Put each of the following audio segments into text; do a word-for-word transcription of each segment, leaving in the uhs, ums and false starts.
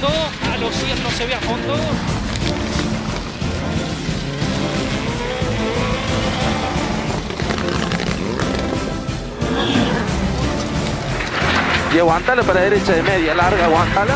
fondo. A los cien no se ve a fondo. Y aguantalo para la derecha de media, larga, aguantala.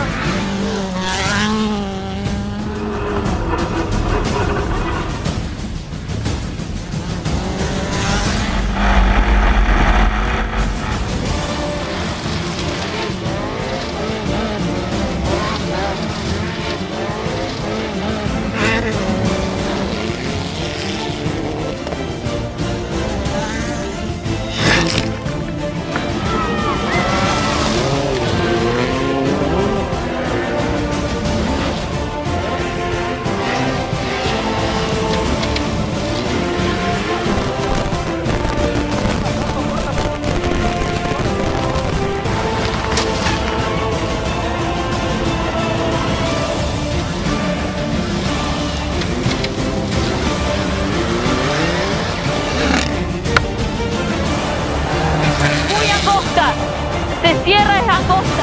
Se cierra, es angosta.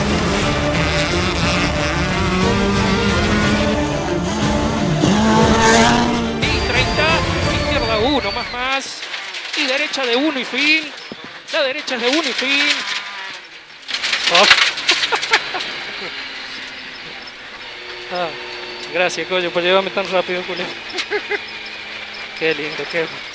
Y treinta, izquierda uno, más más. Y derecha de uno y fin. La derecha es de uno y fin. Oh. Ah, gracias, coño, por llevarme tan rápido con eso. Qué lindo, qué